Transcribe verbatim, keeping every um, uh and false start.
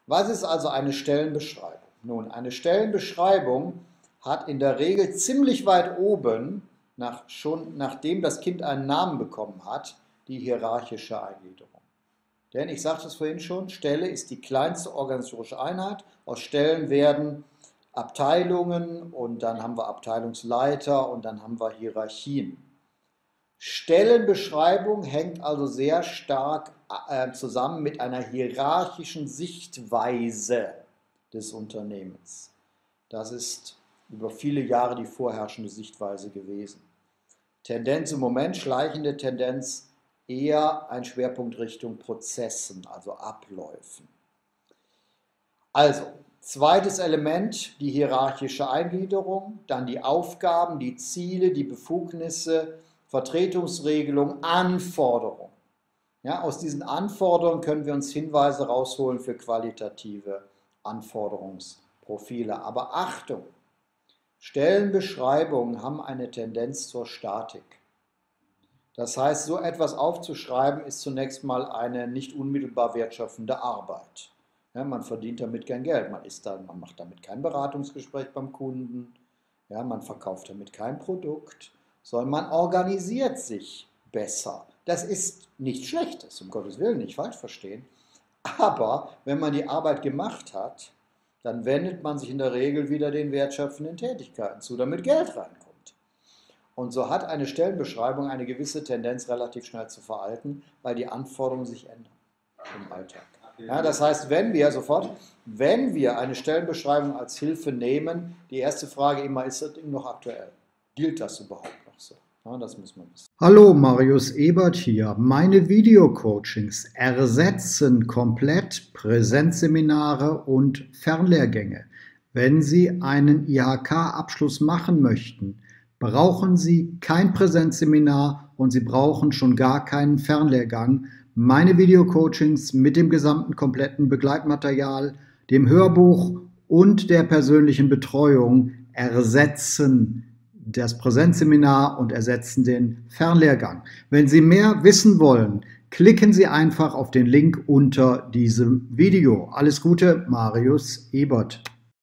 Was ist also eine Stellenbeschreibung? Nun, eine Stellenbeschreibung hat in der Regel ziemlich weit oben, nach, schon nachdem das Kind einen Namen bekommen hat, die hierarchische Eingliederung. Denn ich sagte es vorhin schon, Stelle ist die kleinste organisatorische Einheit. Aus Stellen werden Abteilungen und dann haben wir Abteilungsleiter und dann haben wir Hierarchien. Stellenbeschreibung hängt also sehr stark äh, zusammen mit einer hierarchischen Sichtweise des Unternehmens. Das ist über viele Jahre die vorherrschende Sichtweise gewesen. Tendenz im Moment, schleichende Tendenz, eher ein Schwerpunkt Richtung Prozessen, also Abläufen. Also, zweites Element, die hierarchische Eingliederung, dann die Aufgaben, die Ziele, die Befugnisse, Vertretungsregelung, Anforderungen. Ja, aus diesen Anforderungen können wir uns Hinweise rausholen für qualitative Anforderungsprofile. Aber Achtung, Stellenbeschreibungen haben eine Tendenz zur Statik. Das heißt, so etwas aufzuschreiben ist zunächst mal eine nicht unmittelbar wertschöpfende Arbeit. Ja, man verdient damit kein Geld, man, ist dann, man macht damit kein Beratungsgespräch beim Kunden, ja, man verkauft damit kein Produkt, sondern man organisiert sich besser. Das ist nichts Schlechtes, um Gottes Willen, nicht falsch verstehen. Aber wenn man die Arbeit gemacht hat, dann wendet man sich in der Regel wieder den wertschöpfenden Tätigkeiten zu, damit Geld reinkommt. Und so hat eine Stellenbeschreibung eine gewisse Tendenz, relativ schnell zu veralten, weil die Anforderungen sich ändern im Alltag. Ja, das heißt, wenn wir sofort, wenn wir eine Stellenbeschreibung als Hilfe nehmen, die erste Frage immer, ist das Ding noch aktuell? Gilt das überhaupt noch so? Ja, das muss man wissen. Hallo, Marius Ebert hier. Meine Videocoachings ersetzen komplett Präsenzseminare und Fernlehrgänge. Wenn Sie einen I H K-Abschluss machen möchten, brauchen Sie kein Präsenzseminar und Sie brauchen schon gar keinen Fernlehrgang. Meine Videocoachings mit dem gesamten kompletten Begleitmaterial, dem Hörbuch und der persönlichen Betreuung ersetzen das Präsenzseminar und ersetzen den Fernlehrgang. Wenn Sie mehr wissen wollen, klicken Sie einfach auf den Link unter diesem Video. Alles Gute, Marius Ebert.